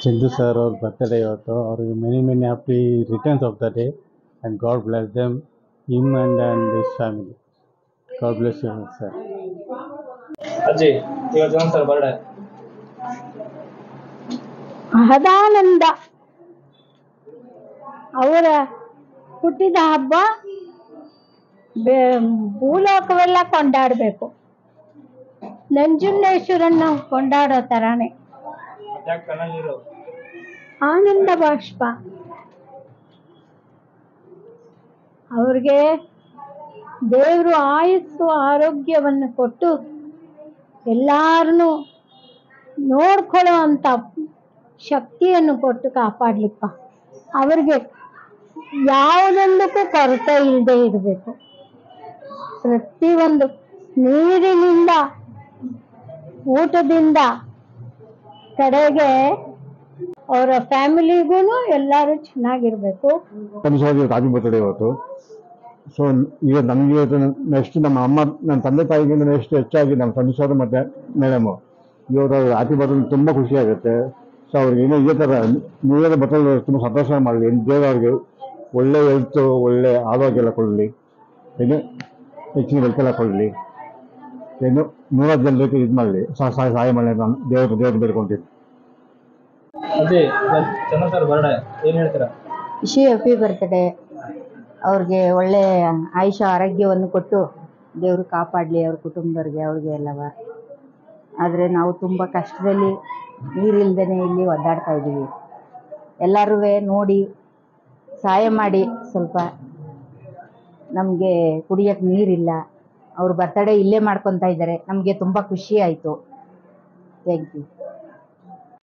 Chindu sir ಅವ್ರ birthday ಇವತ್ತು. ಅವ್ರಿಗೆ many many happy returns of the day and God bless them him and his family. God bless you sir. ಅಜ್ಜಿ ಇವತ್ತು sir birthday. ಮಹದಾನಂದ. ಅವರ ಹುಟ್ಟಿದ ಹಬ್ಬ ಭೂಲೋಕವೆಲ್ಲ ಕೊಂಡಾಡಬೇಕು. ನಂಜುಂಡೇಶ್ವರನ್ನ ಕೊಂಡಾಡೋ ತರಾನೇ ಆನಂದ ಬಾಷ್ಪ. ಅವ್ರಿಗೆ ದೇವರು ಆಯುಸ್ಸು ಆರೋಗ್ಯವನ್ನು ಕೊಟ್ಟು ಎಲ್ಲಾರನ್ನು ನೋಡ್ಕೊಳ್ಳೋ ಅಂತ ಶಕ್ತಿಯನ್ನು ಕೊಟ್ಟು ಕಾಪಾಡ್ಲಿಪ್ಪ. ಅವ್ರಿಗೆ ಯಾವುದೊಂದಕ್ಕೂ ಕೊರತೆ ಇಲ್ಲದೆ ಇರಬೇಕು. ಪ್ರತಿಯೊಂದು ನೀರಿನಿಂದ ಊಟದಿಂದ ಕಡೆಗೆ ಅವರ ಫ್ಯಾಮಿಲಿಗೂ ಎಲ್ಲರೂ ಚೆನ್ನಾಗಿರ್ಬೇಕು. ಹ್ಯಾಪಿ ಬರ್ತ್ಡೇ ಇವತ್ತು. ಸೊ ಈಗ ನಮಗೆ ನೆಕ್ಸ್ಟ್ ನಮ್ಮ ಅಮ್ಮ ನನ್ನ ತಂದೆ ತಾಯಿಗಿಂತ ನೆಕ್ಸ್ಟ್ ಹೆಚ್ಚಾಗಿ ನಮ್ಮ ತಂದೆ ಸರ್ ಮತ್ತು ಮೇಡಮು ಇವತ್ತು ಹ್ಯಾಪಿ ಬರ್ತ್ಡೇ ತುಂಬ ಖುಷಿಯಾಗುತ್ತೆ. ಸೊ ಅವ್ರಿಗೆ ಏನೋ ಇದೇ ಥರ ನೀವೇನೋ ಬರ್ತ್ಡೇ ತುಂಬ ಸಂತೋಷ ಮಾಡಲಿ. ದೇವರು ಅವ್ರಿಗೆ ಒಳ್ಳೆ ಹೆಲ್ತು ಒಳ್ಳೆ ಆರೋಗ್ಯ ಎಲ್ಲ ಕೊಡಲಿ, ಏನು ಹೆಚ್ಚಿನ ಹೆಲ್ತ್ ಎಲ್ಲ ಕೊಡಲಿ, ಏನು 100 ಜನರಿಗೆ ಇದು ಮಾಡಲಿ, ಸಹಾಯ ಮಾಡಲಿ ನಾನು ದೇವ್ರು ಬೇಡ್ಕೊಂತೀನಿ. ಅದೇ ಚಂದ್ರ ಸರ್ ಬರ್ಡೇ ಏನು ಹೇಳ್ತೀರಾ? Happy birthday. ಅವ್ರಿಗೆ ಒಳ್ಳೆ ಆಯುಷ ಆರೋಗ್ಯವನ್ನು ಕೊಟ್ಟು ದೇವರು ಕಾಪಾಡಲಿ ಅವ್ರ ಕುಟುಂಬದವ್ರಿಗೆ, ಅವ್ರಿಗೆ ಎಲ್ಲವ. ಆದರೆ ನಾವು ತುಂಬ ಕಷ್ಟದಲ್ಲಿ ನೀರಿಲ್ದೇ ಇಲ್ಲಿ ಒದ್ದಾಡ್ತಾ ಇದ್ದೀವಿ. ಎಲ್ಲರೂ ನೋಡಿ ಸಹಾಯ ಮಾಡಿ. ಸ್ವಲ್ಪ ನಮಗೆ ಕುಡಿಯೋಕ್ಕೆ ನೀರಿಲ್ಲ. ಅವ್ರ ಬರ್ತಡೇ ಇಲ್ಲೇ ಮಾಡ್ಕೊತಾ ಇದ್ದಾರೆ. ನಮಗೆ ತುಂಬ ಖುಷಿ ಆಯಿತು. Thank you.